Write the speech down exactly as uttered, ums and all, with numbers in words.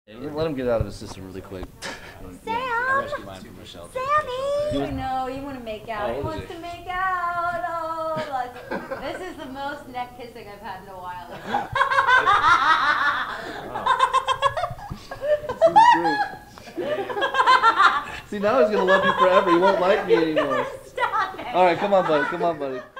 Let him get out of his system really quick. Sam! I rescued mine from Michelle. Sammy! I know, you want to make out. He wants to make out. Oh, like, this is the most neck kissing I've had in a while. See, now he's going to love you forever. He won't like me anymore. Stop it. All right, come on, buddy. Come on, buddy.